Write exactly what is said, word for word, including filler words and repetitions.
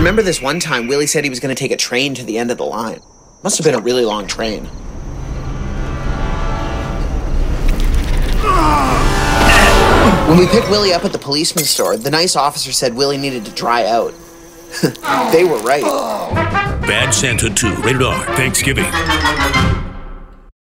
remember this one time Willie said he was going to take a train to the end of the line. Must have been a really long train. When we picked Willie up at the policeman's store, the nice officer said Willie needed to dry out. They were right. Bad Santa two, rated R, Thanksgiving.